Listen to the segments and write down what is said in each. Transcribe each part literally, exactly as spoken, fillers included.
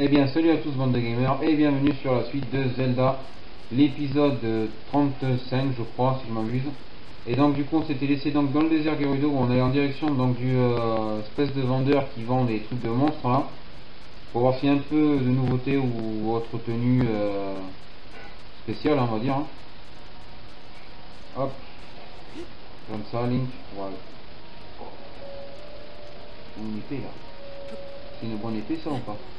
Eh bien salut à tous bande de gamers et bienvenue sur la suite de Zelda, l'épisode trente-cinq je crois si je m'abuse. Et donc du coup on s'était laissé donc dans le désert Gerudo où on allait en direction donc du euh, espèce de vendeur qui vend des trucs de monstres là. Pour voir s'il y a un peu de nouveauté ou autre tenue euh, spéciale on va dire. Hein. Hop, comme ça Link, voilà. Une épée là. C'est une bonne épée ça ou pas?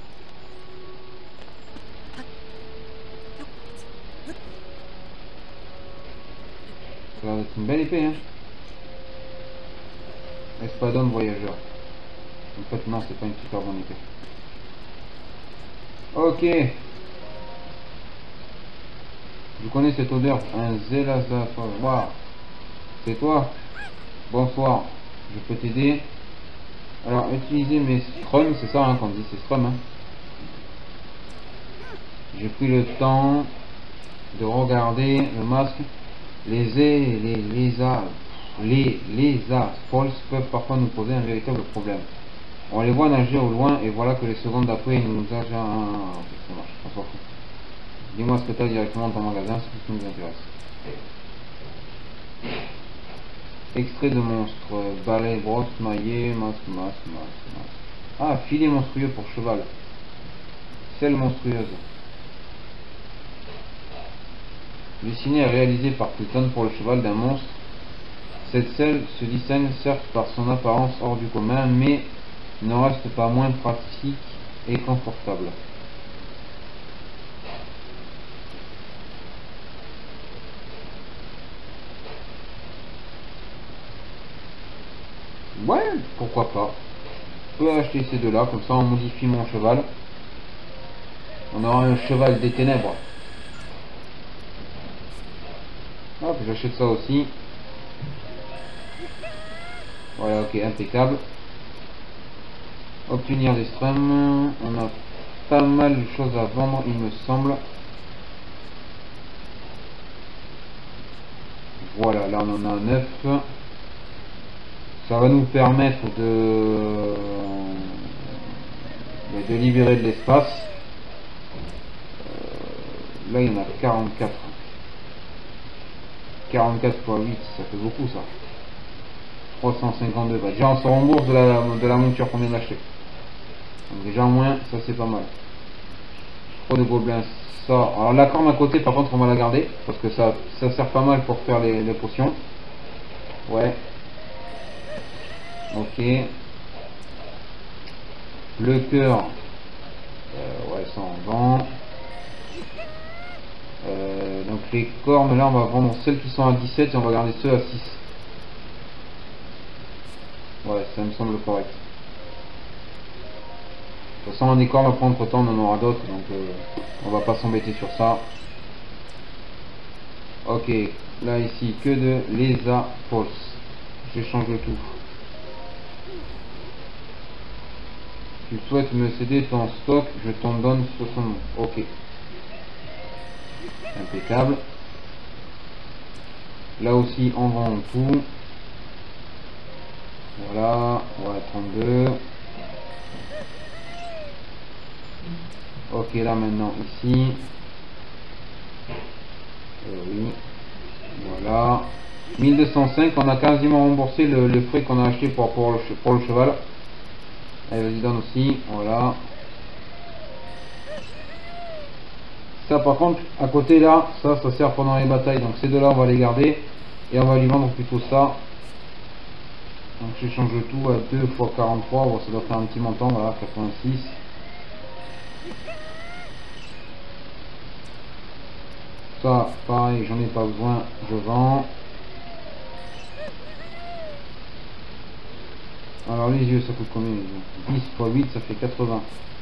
Ça va être une belle épée hein. Espadon voyageur. En fait non, c'est pas une super bonne épée. Ok. Je connais cette odeur. Un Zelazaph. Waouh. C'est toi? Bonsoir. Je peux t'aider? Alors utiliser mes strums, c'est ça hein, qu'on dit, c'est strum hein. J'ai pris le temps de regarder le masque. Les et les lézards, les lézards false peuvent parfois nous poser un véritable problème. On les voit nager au loin et voilà que les secondes d'après ils nous a déjà un... Ça marche, on s'en fout. Dis-moi ce que tu as directement dans ton magasin, c'est tout ce qui nous intéresse. Extrait de monstre, balai, brosse, maillet, masque, masque, masque, masque. Ah, filet monstrueux pour cheval. Selle monstrueuse. Dessiné et réalisé par Clayton pour le cheval d'un monstre. Cette selle se distingue certes par son apparence hors du commun, mais n'en reste pas moins pratique et confortable. Ouais, pourquoi pas. Je peux acheter ces deux là, comme ça on modifie mon cheval. On aura un cheval des ténèbres. Hop, j'achète ça aussi. Voilà, ok, impeccable. Obtenir des strums. On a pas mal de choses à vendre, il me semble. Voilà, là on en a neuf. Ça va nous permettre de, de libérer de l'espace. Euh, là il y en a quarante-quatre. quarante-quatre fois huit, ça fait beaucoup ça. trois cent cinquante-deux. Bah, déjà on se rembourse de la, de la monture qu'on vient d'acheter. Donc déjà au moins ça c'est pas mal. Trop de gobelins. Ça. Alors la corne à côté par contre on va la garder. Parce que ça, ça sert pas mal pour faire les, les potions. Ouais. Ok. Le cœur. Euh, ouais ça on vend. Euh, donc les cornes là on va vendre celles qui sont à dix-sept et on va garder ceux à six. Ouais ça me semble correct. De toute façon des cornes après entre temps on en aura d'autres donc euh, on va pas s'embêter sur ça. Ok là ici que de lézard false. J'échange le tout. Tu souhaites me céder ton stock, je t'en donne soixante. Ok. Impeccable. Là aussi on vend tout. Voilà, voilà trente-deux. Ok là maintenant ici. Euh, oui. Voilà. mille deux cent cinq, on a quasiment remboursé le, le frais qu'on a acheté pour, pour, le, pour le cheval. Allez vas-y donne aussi, voilà. Ça par contre, à côté là, ça, ça sert pendant les batailles. Donc ces deux là on va les garder. Et on va lui vendre plutôt ça. Donc j'échange le tout à deux fois quarante-trois, bon, ça doit faire un petit montant, voilà, quatre-vingt-six. Ça, pareil, j'en ai pas besoin, je vends. Alors les yeux, ça coûte combien les yeux? dix fois huit, ça fait quatre-vingts.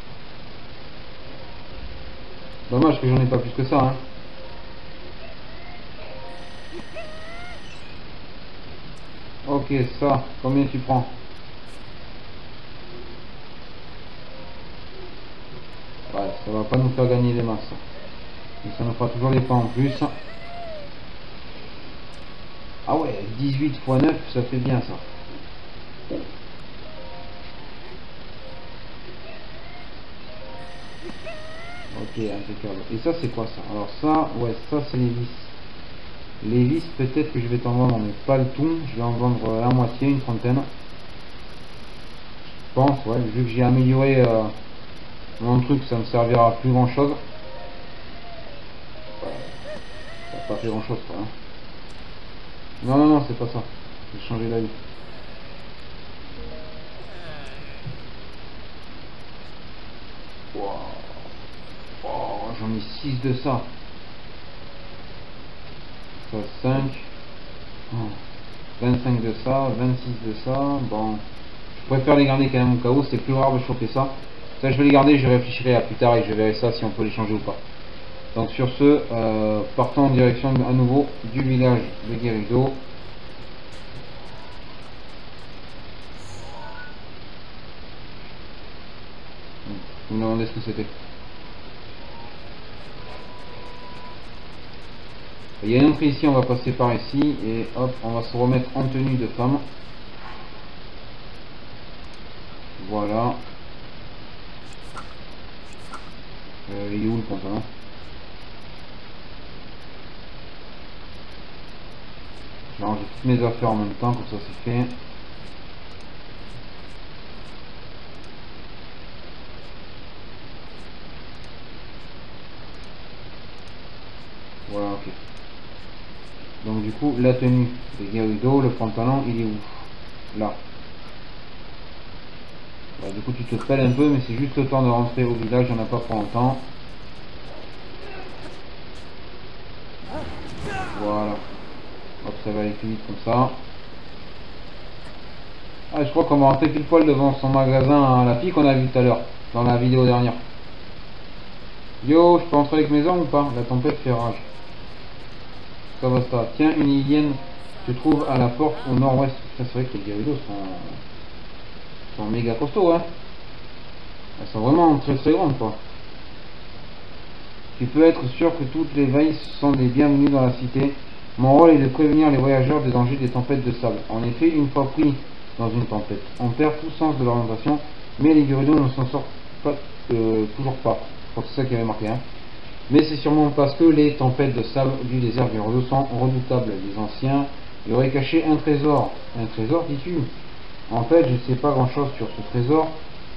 Dommage que j'en ai pas plus que ça, hein. Ok, ça, combien tu prends? Ouais, ça va pas nous faire gagner des masses. Mais ça nous fera toujours les points en plus. Ah ouais, dix-huit fois neuf, ça fait bien ça. Ok, impeccable. Et ça c'est quoi ça? Alors ça, ouais, ça c'est les vis. Les vis, peut-être que je vais t'en vendre, mais pas le tout. Je vais en vendre la moitié, une trentaine. Je pense, ouais, vu que j'ai amélioré euh, mon truc, ça me servira à plus grand chose. Ouais, ça n'a pas fait grand chose quoi. Hein. Non, non, non, c'est pas ça. J'ai changé la vie. Wow. Oh, j'en ai six de ça. Ça, cinq. Oh. vingt-cinq de ça, vingt-six de ça. Bon, je préfère les garder quand même au cas où, c'est plus rare de choper ça. Ça, je vais les garder, je réfléchirai à plus tard et je verrai ça si on peut les changer ou pas. Donc, sur ce, euh, partons en direction à nouveau du village de Gerudo. Vous me demandez ce que c'était. Il y a une entrée ici, on va passer par ici et hop, on va se remettre en tenue de femme. Voilà. Euh, il est où le pantalon? Je vais ranger toutes mes affaires en même temps, comme ça c'est fait. Voilà, ok. Donc du coup, la tenue de Gerudo, le pantalon, il est où? Là. Bah, du coup, tu te pèles un peu, mais c'est juste le temps de rentrer au village, il n'y en a pas pour longtemps. Voilà. Hop, ça va aller plus vite comme ça. Ah, je crois qu'on va rentrer pile poil devant son magasin à la fille qu'on a vu tout à l'heure, dans la vidéo dernière. Yo, je peux entrer avec mes armes ou pas? La tempête fait rage. Ça va, ça. Tiens, une hyène se trouve à la porte au nord-ouest. C'est vrai que les Gerudo sont... sont méga costauds, hein. Elles sont vraiment très très grandes, quoi. Tu peux être sûr que toutes les veilles sont des bienvenues dans la cité. Mon rôle est de prévenir les voyageurs des dangers des tempêtes de sable. En effet, une fois pris dans une tempête, on perd tout sens de l'orientation, mais les Gerudo ne s'en sortent pas, euh, toujours pas. Je crois que c'est ça qui avait marqué, hein. Mais c'est sûrement parce que les tempêtes de sable du désert Gerudo sont redoutables. Les anciens y auraient caché un trésor. Un trésor, dis-tu? En fait, je ne sais pas grand-chose sur ce trésor.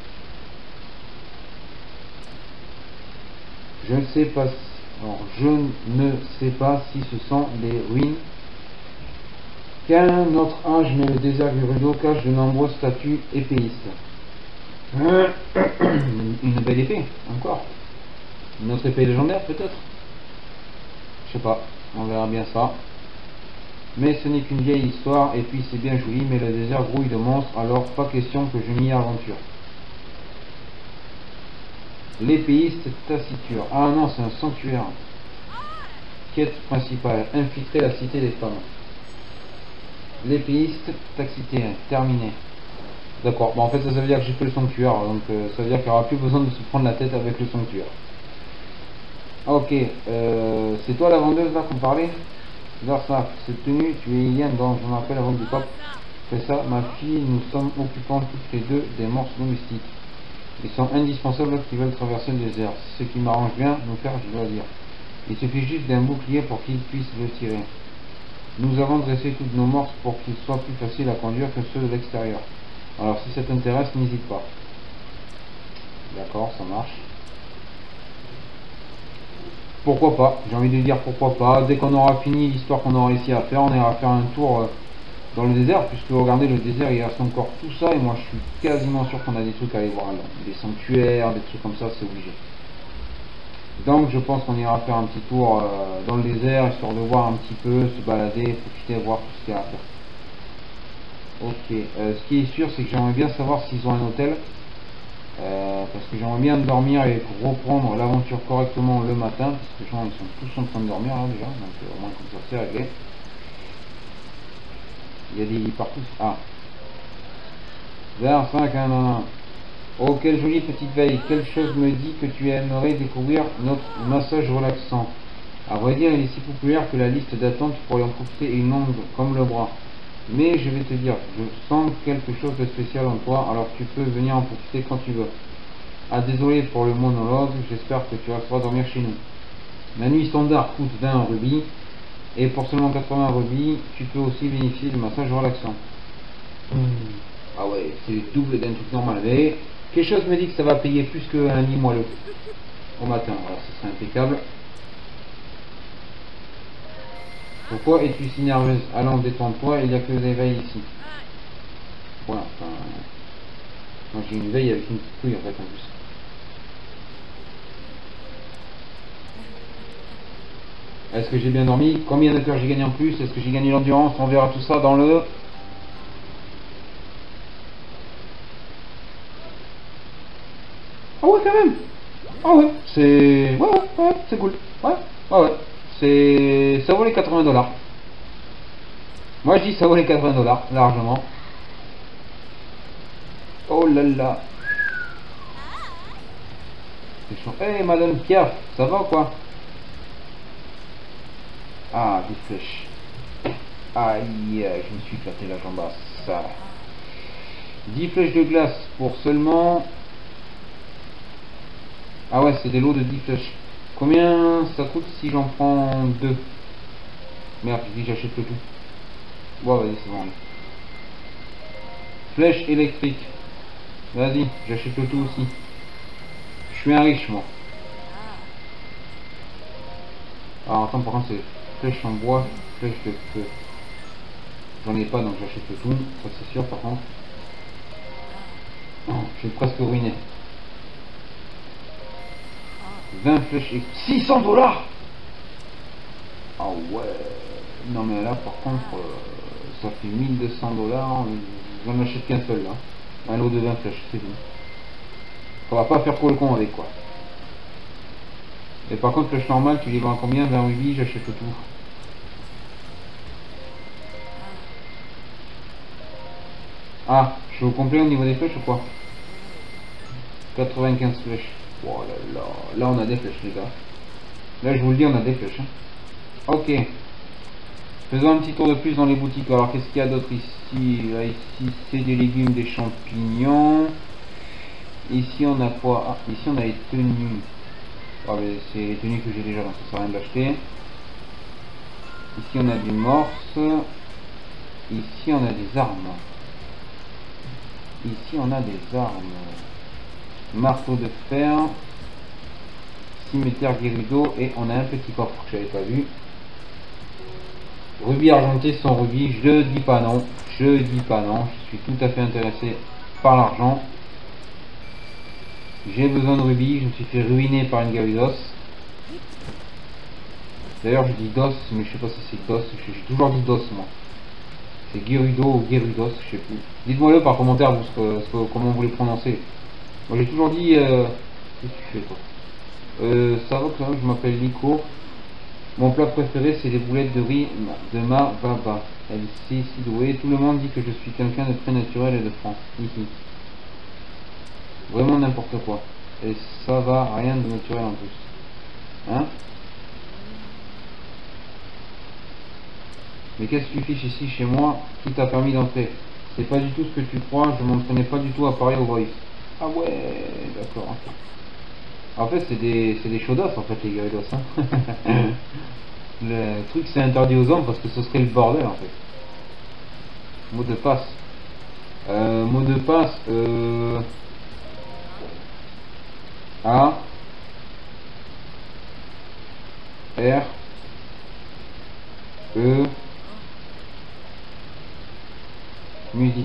Je ne sais pas. Alors, je ne sais pas si ce sont les ruines qu'à un autre âge, mais le désert Gerudo cache de nombreuses statues épéistes. Une belle épée, encore. Une autre épée légendaire, peut-être. Je sais pas, on verra bien ça. Mais ce n'est qu'une vieille histoire, et puis c'est bien joli, mais le désert grouille de monstres, alors pas question que je m'y aventure. L'épéiste taciturne. Ah non, c'est un sanctuaire. Quête principale, infiltrer la cité des femmes. L'épéiste taciturne, terminé. D'accord, bon en fait ça, ça veut dire que j'ai fait le sanctuaire, donc euh, ça veut dire qu'il n'y aura plus besoin de se prendre la tête avec le sanctuaire. Ok, euh, c'est toi la vendeuse là qu'on parlait? Versa, cette tenue, tu es hyène dont je m'appelle avant du pape. C'est ça, ma fille, nous sommes occupants toutes les deux des morses domestiques. Ils sont indispensables qui veulent traverser le désert. Ce qui m'arrange bien, nous faire, je dois dire. Il suffit juste d'un bouclier pour qu'ils puissent le tirer. Nous avons dressé toutes nos morses pour qu'ils soient plus faciles à conduire que ceux de l'extérieur. Alors si ça t'intéresse, n'hésite pas. D'accord, ça marche. Pourquoi pas, j'ai envie de dire pourquoi pas. Dès qu'on aura fini l'histoire qu'on aura réussi à faire, on ira faire un tour dans le désert, puisque regardez, le désert il reste encore tout ça, et moi je suis quasiment sûr qu'on a des trucs à aller voir là. Des sanctuaires, des trucs comme ça, c'est obligé. Donc je pense qu'on ira faire un petit tour euh, dans le désert, histoire de voir un petit peu, se balader, profiter, voir tout ce qu'il y a à faire. Ok, euh, ce qui est sûr, c'est que j'aimerais bien savoir s'ils ont un hôtel. Euh, parce que j'aimerais bien dormir et reprendre l'aventure correctement le matin, parce que les gens ils sont tous en train de dormir là déjà, donc euh, au moins comme ça c'est réglé. Il y a des lits partout. Ah, vers cinq, un, un, un. Oh, quelle jolie petite veille. Quelque chose me dit que tu aimerais découvrir notre massage relaxant. À vrai dire, il est si populaire que la liste d'attente pourrait en profiter une longue comme le bras. Mais je vais te dire, je sens quelque chose de spécial en toi, alors tu peux venir en profiter quand tu veux. Ah désolé pour le monologue, j'espère que tu resteras dormir chez nous. La nuit standard coûte vingt rubis, et pour seulement quatre-vingts rubis, tu peux aussi bénéficier du massage relaxant. Mmh. Ah ouais, c'est le double d'un truc normal. Mais quelque chose me dit que ça va payer plus qu'un lit moelleux au matin, alors ce serait impeccable. Pourquoi es-tu si nerveuse? Allons, détends-toi, il n'y a que des veilles ici. Voilà, enfin... Moi j'ai une veille avec une petite couille en fait en plus. Est-ce que j'ai bien dormi? Combien de cœurs j'ai gagné en plus? Est-ce que j'ai gagné l'endurance? On verra tout ça dans le... Ah ouais quand même. Ah ouais, c'est... Ouais ouais, ouais c'est cool. Ouais, ouais ouais. C'est... Ça vaut les quatre-vingts dollars. Moi je dis ça vaut les quatre-vingts dollars, largement. Oh là là. C'est chaud. Hey madame Pierre, ça va ou quoi? Ah, des flèches. Aïe, je me suis éclaté la jambasse. Ça. dix flèches de glace pour seulement... Ah ouais, c'est des lots de dix flèches. Combien ça coûte si j'en prends deux? Merde, je dis j'achète le tout. Bon, vas-y, c'est bon. Flèche électrique. Vas-y, j'achète le tout aussi. Je suis un riche, moi. Alors, attends, par contre, c'est flèche en bois, flèche de feu. J'en ai pas, donc j'achète le tout. Ça, c'est sûr, par contre. Oh, je suis presque ruiné. vingt flèches et six cents dollars. Ah ouais. Non mais là par contre euh, ça fait mille deux cents dollars. J'en achète qu'un seul là. Un lot de vingt flèches, c'est bon. On va pas faire pour le con avec quoi. Et par contre flèche normale tu les vends à combien? vingt rubis, j'achète tout. Ah, je suis au complet au niveau des flèches ou quoi? quatre-vingt-quinze flèches. Oh là là, là on a des flèches les gars. Là je vous le dis on a des flèches. Hein. Ok. Faisons un petit tour de plus dans les boutiques. Alors qu'est-ce qu'il y a d'autre ici? Là ici c'est des légumes, des champignons. Ici on a quoi? Ah, ici on a les tenues. Ah mais c'est les tenues que j'ai déjà donc ça sert à rien d'acheter. Ici on a du morse. Ici on a des armes. Ici on a des armes. Marteau de fer. Cimetière Gerudo. Et on a un petit coffre que j'avais pas vu. Rubis argenté sans rubis, je dis pas non, je dis pas non, je suis tout à fait intéressé par l'argent. J'ai besoin de rubis, je me suis fait ruiner par une Gyarados. D'ailleurs je dis dos, mais je sais pas si c'est dos, j'ai toujours dit dos moi. C'est Gerudo ou Gerudos, je sais plus. Dites-moi le par commentaire vous, ce que, ce que, comment vous les prononcez. Moi j'ai toujours dit... Euh... Qu'est-ce que tu fais toi? euh, Ça va quand même, je m'appelle Nico. Mon plat préféré c'est les boulettes de riz de ma baba. Elle s'est si douée. Tout le monde dit que je suis quelqu'un de très naturel et de franc. Ici. Vraiment n'importe quoi. Et ça va, rien de naturel en plus. Hein? Mais qu'est-ce que tu fiches ici chez moi? Qui t'a permis d'entrer? C'est pas du tout ce que tu crois, je m'entraînais pas du tout à parler au voice. Ah ouais, d'accord. En fait c'est des c'est des chaudas en fait les Gyarados. Hein. Le truc c'est interdit aux hommes parce que ce serait le bordel en fait. Mot de passe. Euh, mot de passe. Euh... A. R. E. Musique.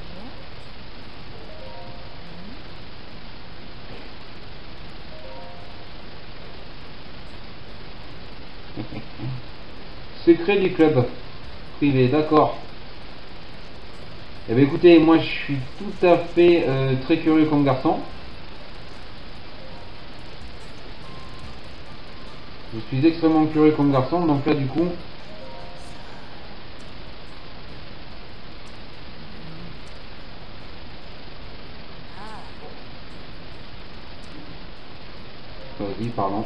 Secret du club privé, d'accord. Eh bien écoutez, moi je suis tout à fait euh, très curieux comme garçon. Je suis extrêmement curieux comme garçon, donc là du coup... Vas-y, pardon.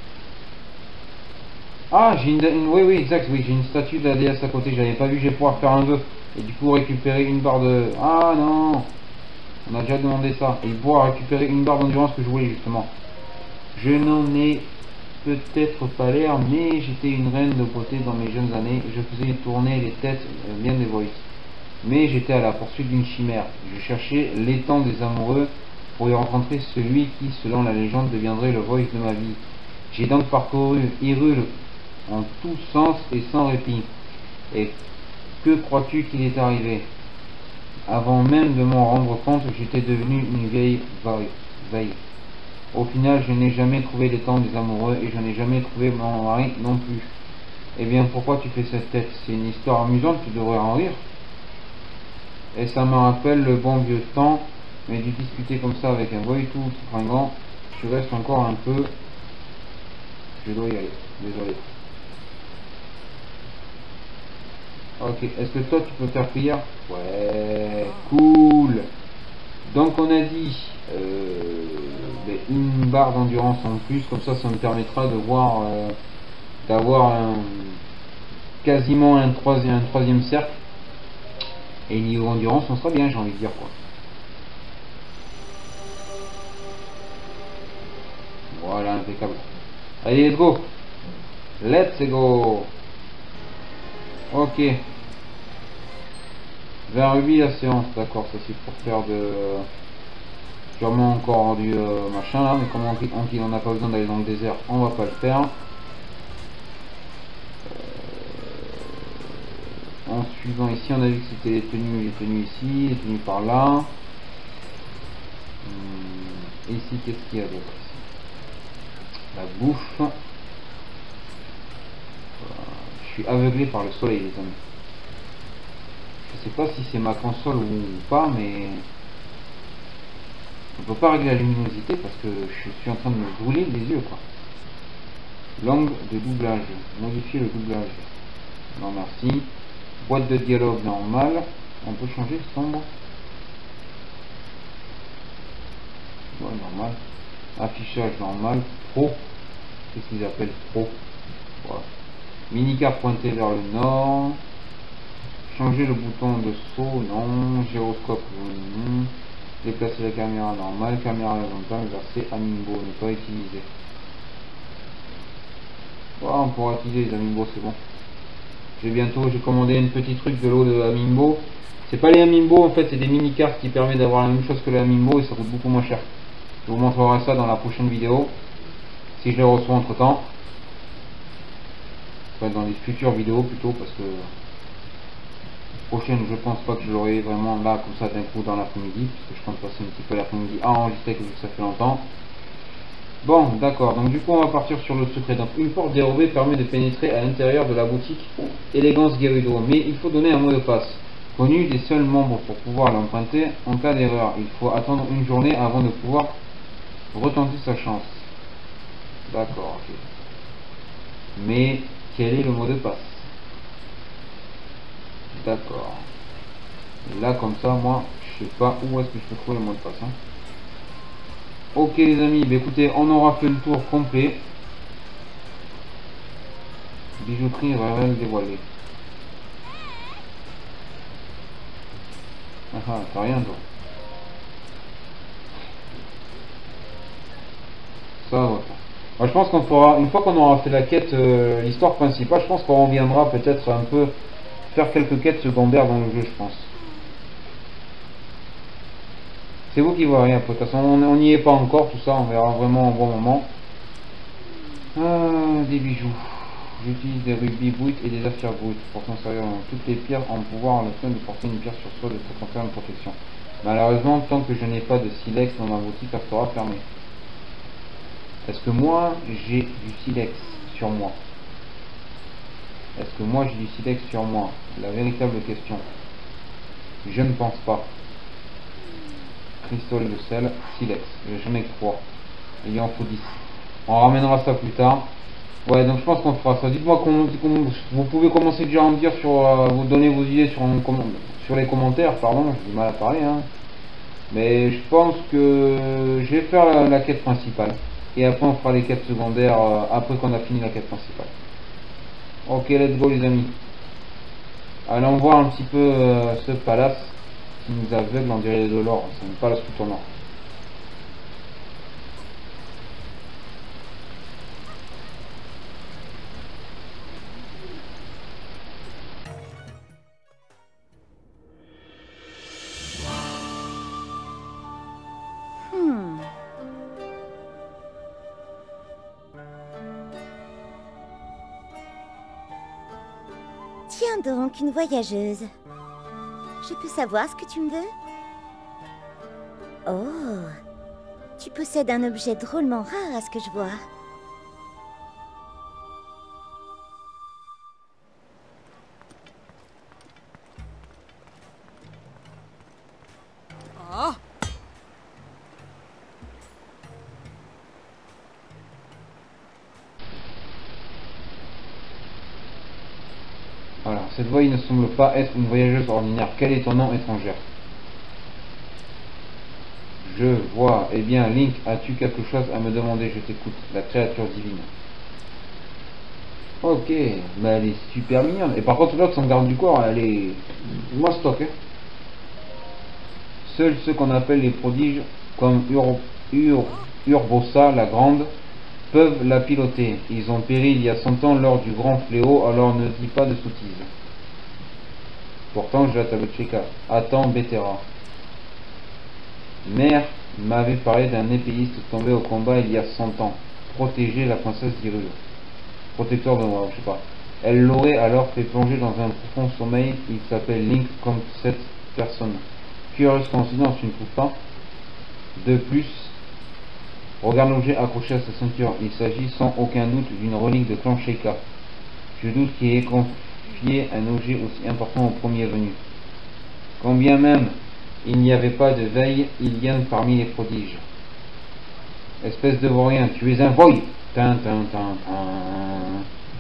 Ah, j'ai une, une... Oui, oui, exact, oui, j'ai une statue de la déesse à côté, j'avais pas vu, je vais pouvoir faire un vœu. Et du coup récupérer une barre de... Ah non! On a déjà demandé ça. Et il pourra récupérer une barre d'endurance que je voulais justement. Je n'en ai peut-être pas l'air, mais j'étais une reine de beauté dans mes jeunes années. Je faisais tourner les têtes euh, bien des voices. Mais j'étais à la poursuite d'une chimère. Je cherchais l'étang des amoureux pour y rencontrer celui qui, selon la légende, deviendrait le voice de ma vie. J'ai donc parcouru Hyrule en tous sens et sans répit. Et que crois-tu qu'il est arrivé? Avant même de m'en rendre compte, j'étais devenu une vieille veille. Au final, je n'ai jamais trouvé l'étang des amoureux et je n'ai jamais trouvé mon mari non plus. Eh bien, pourquoi tu fais cette tête? C'est une histoire amusante, tu devrais en rire. Et ça me rappelle le bon vieux temps, mais de discuter comme ça avec un voyou fringant, je reste encore un peu... Je dois y aller, désolé. Ok, est-ce que toi tu peux faire prière? Ouais, cool. Donc on a dit euh, une barre d'endurance en plus, comme ça ça me permettra de voir euh, d'avoir un, quasiment un troisième, un troisième cercle. Et niveau endurance on sera bien, j'ai envie de dire quoi. Voilà, impeccable. Allez, let's go. Let's go. Ok. vingt rubis la séance, d'accord, ça c'est pour faire de... sûrement encore du euh, machin là, mais comme on n'en a pas besoin d'aller dans le désert, on va pas le faire. Euh, en suivant ici, on a vu que c'était les tenues, les tenues ici, les tenues par là. Hum, ici, qu'est-ce qu'il y a d'autre ici? La bouffe. Voilà. Je suis aveuglé par le soleil, les amis. Je sais pas si c'est ma console ou pas, mais on peut pas régler la luminosité parce que je suis en train de me brûler les yeux quoi. Langue de doublage, modifier le doublage. Non merci. Boîte de dialogue normale. On peut changer sombre. Ouais, normal. Affichage normal. Pro. Qu'est-ce qu'ils appellent pro? Voilà. Mini-carte pointée vers le nord. Changer le bouton de saut, non. Gyroscope, non. Déplacer la caméra normale. Caméra horizontale, versée Amiibo, ne pas utiliser. Voilà, on pourra utiliser les Amiibo, c'est bon. J'ai bientôt, j'ai commandé une petite truc de l'eau de Amiibo. C'est pas les Amiibo en fait, c'est des mini-cartes qui permettent d'avoir la même chose que les Amiibo et ça coûte beaucoup moins cher. Je vous montrerai ça dans la prochaine vidéo. Si je les reçois entre temps. Enfin, dans les futures vidéos plutôt, parce que prochaine je pense pas que je l'aurai vraiment là comme ça d'un coup dans l'après-midi, parce que je compte passer un petit peu l'après-midi à enregistrer vu que ça fait longtemps. Bon, d'accord, donc du coup on va partir sur le secret. Donc une porte dérobée permet de pénétrer à l'intérieur de la boutique Élégance Gerudo, mais il faut donner un mot de passe connu des seuls membres pour pouvoir l'emprunter. En cas d'erreur, il faut attendre une journée avant de pouvoir retenter sa chance. D'accord, ok. Mais quel est le mot de passe? D'accord. Là comme ça, moi, je sais pas où est-ce que je peux trouver le mot de passe. Hein. Ok les amis, bah écoutez, on aura fait le tour complet. Bijouterie réelle dévoilée. Ah ah, t'as rien toi. Ça va. Moi, je pense qu'on fera, une fois qu'on aura fait la quête, euh, l'histoire principale, je pense qu'on reviendra peut-être un peu faire quelques quêtes secondaires dans le jeu, je pense. C'est vous qui voyez, de toute façon, on n'y est pas encore, tout ça, on verra vraiment au bon moment. Ah, des bijoux. J'utilise des rubis bruts et des affaires brutes. Pour s'en servir dans toutes les pierres, en pouvoir le soin de porter une pierre sur soi de se conférer une protection. Malheureusement, tant que je n'ai pas de silex dans ma boutique, elle sera fermée. Est-ce que moi, j'ai du silex sur moi? Est-ce que moi, j'ai du silex sur moi? La véritable question. Je ne pense pas. Cristal de sel, silex. Je n'ai que trois. Il en faut dix. On ramènera ça plus tard. Ouais, donc je pense qu'on fera ça. Dites-moi comment, comment vous pouvez commencer déjà à me dire sur, euh, vous donner vos idées sur, sur les commentaires, pardon, j'ai du mal à parler, hein. Mais je pense que je vais faire la, la quête principale. Et après on fera les quêtes secondaires euh, après qu'on a fini la quête principale. Ok, let's go les amis. Allons voir un petit peu euh, ce palace. qui nous aveugle, on dirait de l'or, ce n'est pas la sculpture noire. Hmm. Tiens donc, une voyageuse. Je peux savoir ce que tu me veux? Oh, tu possèdes un objet drôlement rare à ce que je vois. Oh. Voilà, cette voix il ne semble pas être une voyageuse ordinaire. Quel est ton nom, étrangère? Je vois. Eh bien, Link, as-tu quelque chose à me demander? Je t'écoute, la créature divine. Ok, bah elle est super mignonne. Et par contre, l'autre, son garde du corps, elle est mostoc. Hein. Seuls ceux qu'on appelle les prodiges, comme Ur Ur Urbosa la Grande, peuvent la piloter. Ils ont péri il y a cent ans lors du grand fléau, alors ne dis pas de sottises. Pourtant, je la Talocheka. Attends, Bétera. Mère m'avait parlé d'un épéiste tombé au combat il y a cent ans, protéger la princesse d'Hyrule. Protecteur de moi, je sais pas. Elle l'aurait alors fait plonger dans un profond sommeil. Il s'appelle Link comme cette personne. Curieuse coïncidence, tu ne trouves pas? De plus, regarde l'objet accroché à sa ceinture. Il s'agit sans aucun doute d'une relique de clan Sheikah. Je doute qu'il ait confié un objet aussi important au premier venu. Quand bien même il n'y avait pas de veille, il y en a parmi les prodiges. Espèce de vaurien, tu es un voy. Tin, tin, tin, tin.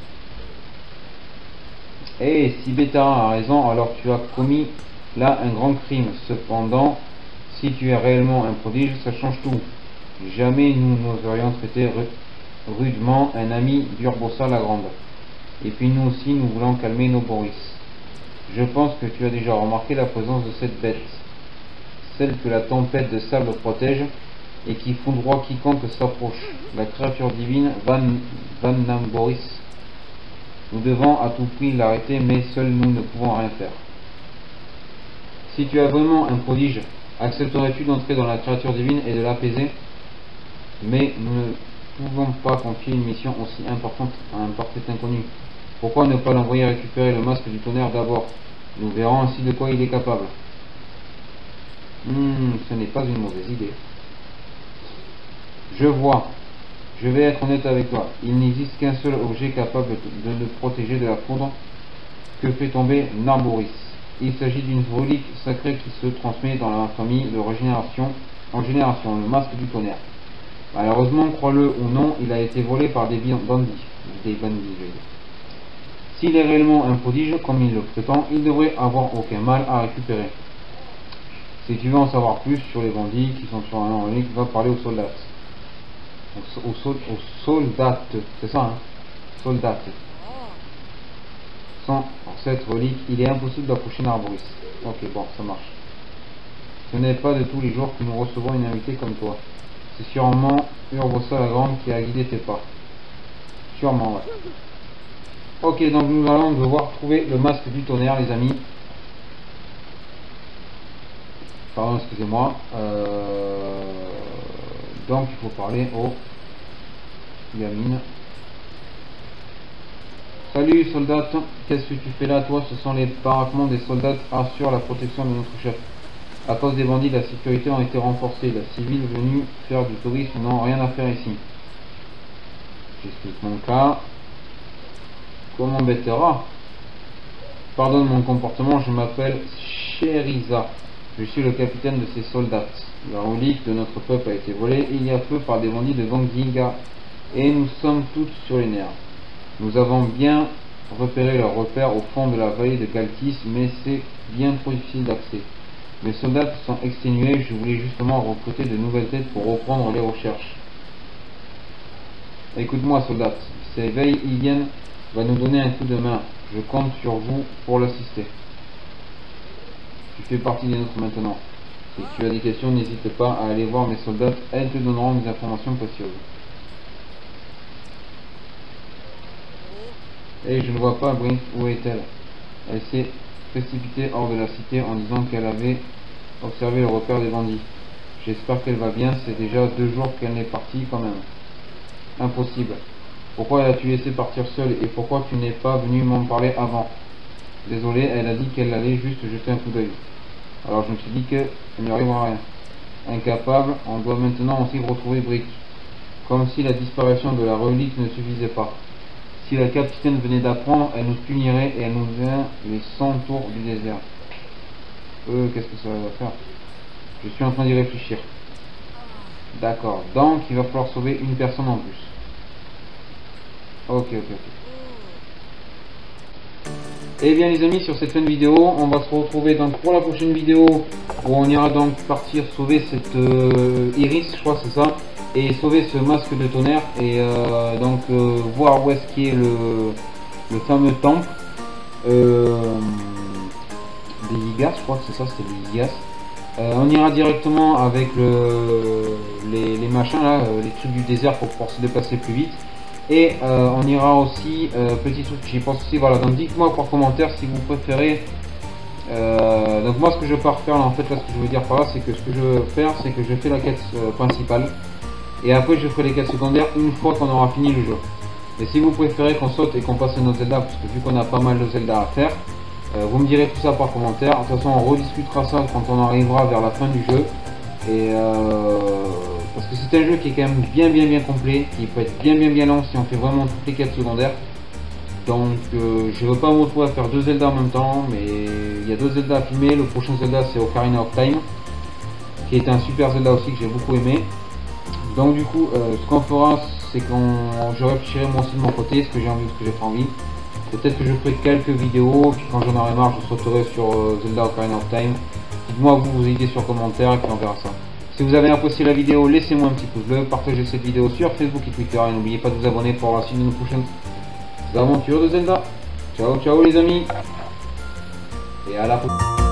Eh, si Bétara a raison, alors tu as commis là un grand crime. Cependant, si tu es réellement un prodige, ça change tout. Jamais nous n'oserions traiter rudement un ami d'Urbosa la Grande. Et puis nous aussi, nous voulons calmer nos Boris. Je pense que tu as déjà remarqué la présence de cette bête, celle que la tempête de sable protège et qui foudroie quiconque s'approche, la créature divine Van, Van Namboris. Nous devons à tout prix l'arrêter, mais seuls nous ne pouvons rien faire. Si tu as vraiment un prodige, accepterais-tu d'entrer dans la créature divine et de l'apaiser? Mais nous ne pouvons pas confier une mission aussi importante à un parfait inconnu. Pourquoi ne pas l'envoyer récupérer le masque du tonnerre d'abord? Nous verrons ainsi de quoi il est capable. Hmm, ce n'est pas une mauvaise idée. Je vois. Je vais être honnête avec toi. Il n'existe qu'un seul objet capable de le protéger de la foudre que fait tomber Narboris. Il s'agit d'une relique sacrée qui se transmet dans la famille de génération en génération, le masque du tonnerre. Malheureusement, crois-le ou non, il a été volé par des bandits. Des bandits, je veux dire. S'il est réellement un prodige, comme il le prétend, il devrait avoir aucun mal à récupérer. Si tu veux en savoir plus sur les bandits qui sont sur un relique, va parler aux soldats. Aux, aux, aux soldats, c'est ça, hein? Soldats. Sans cette relique, il est impossible d'approcher Narboris. Ok, bon, ça marche. Ce n'est pas de tous les jours que nous recevons une invitée comme toi. C'est sûrement Urbosa la Grande qui a guidé tes pas. Sûrement, ouais. Ok, donc nous allons devoir trouver le masque du tonnerre, les amis. Pardon, excusez-moi. Euh... Donc il faut parler aux gamines. Salut soldat, qu'est-ce que tu fais là toi? Ce sont les baraquements des soldats assurent la protection de notre chef. À cause des bandits, la sécurité a été renforcée. Les civils venus faire du tourisme n'ont rien à faire ici. J'explique mon cas. Comment Bétera? Pardonne mon comportement, je m'appelle Cheriza. Je suis le capitaine de ces soldats. La relique de notre peuple a été volée il y a peu par des bandits de Ganginga et nous sommes tous sur les nerfs. Nous avons bien repéré leurs repères au fond de la vallée de Galtis, mais c'est bien trop difficile d'accès. Mes soldats sont exténués, je voulais justement recruter de nouvelles têtes pour reprendre les recherches. Écoute-moi soldat, ces veilles Ilienne va nous donner un coup de main. Je compte sur vous pour l'assister. Tu fais partie des nôtres maintenant. Si tu as des questions, n'hésite pas à aller voir mes soldats, elles te donneront des informations précieuses. Et je ne vois pas Brink, où est-elle? Elle, s'est précipitée hors de la cité en disant qu'elle avait observé le repère des bandits. J'espère qu'elle va bien, c'est déjà deux jours qu'elle est partie quand même. Impossible. Pourquoi l'as-tu laissé partir seule et pourquoi tu n'es pas venu m'en parler avant? Désolé, elle a dit qu'elle allait juste jeter un coup d'œil. Alors je me suis dit que ça ne lui arrivera rien. Incapable, on doit maintenant aussi retrouver Brick. Comme si la disparition de la relique ne suffisait pas. Si la capitaine venait d'apprendre, elle nous punirait et elle nous vient les cent tours du désert. Euh, qu'est-ce que ça va faire? Je suis en train d'y réfléchir. D'accord, donc il va falloir sauver une personne en plus. Ok, ok, ok. Et bien les amis, sur cette fin de vidéo, on va se retrouver donc pour la prochaine vidéo où on ira donc partir sauver cette euh, Iris, je crois que c'est ça, et sauver ce masque de tonnerre et euh, donc euh, voir où est-ce qu'est le, le fameux temple euh, des Yigas, je crois que c'est ça, c'était des Yigas. Euh, on ira directement avec le, les, les machins là, les trucs du désert pour pouvoir se déplacer plus vite. Et euh, on ira aussi, euh, petit truc, j'y pense aussi, voilà, donc dites-moi par commentaire si vous préférez. Euh, donc moi ce que je pars faire là, en fait, là ce que je veux dire par là, c'est que ce que je veux faire, c'est que je fais la quête euh, principale. Et après je ferai les quêtes secondaires une fois qu'on aura fini le jeu. Et si vous préférez qu'on saute et qu'on passe un autre Zelda, parce que vu qu'on a pas mal de Zelda à faire, euh, vous me direz tout ça par commentaire. De toute façon on rediscutera ça quand on arrivera vers la fin du jeu. Et euh, parce que c'est un jeu qui est quand même bien bien bien complet, qui peut être bien bien bien long si on fait vraiment toutes les quêtes secondaires. Donc euh, je veux pas me retrouver à faire deux Zelda en même temps, mais il y a deux Zelda à filmer. Le prochain Zelda c'est Ocarina of Time, qui est un super Zelda aussi que j'ai beaucoup aimé. Donc du coup euh, ce qu'on fera, c'est qu'on je réfléchirai moi aussi de mon côté, ce que j'ai envie ou ce que j'ai pas envie. Peut-être que je ferai quelques vidéos, puis quand j'en aurai marre je sauterai sur euh, Zelda Ocarina of Time. Dites-moi vous vos idées sur commentaire et puis on verra ça. Si vous avez apprécié la vidéo, laissez-moi un petit pouce bleu, partagez cette vidéo sur Facebook et Twitter et n'oubliez pas de vous abonner pour la suite de nos prochaines aventures de Zelda. Ciao ciao les amis et à la prochaine.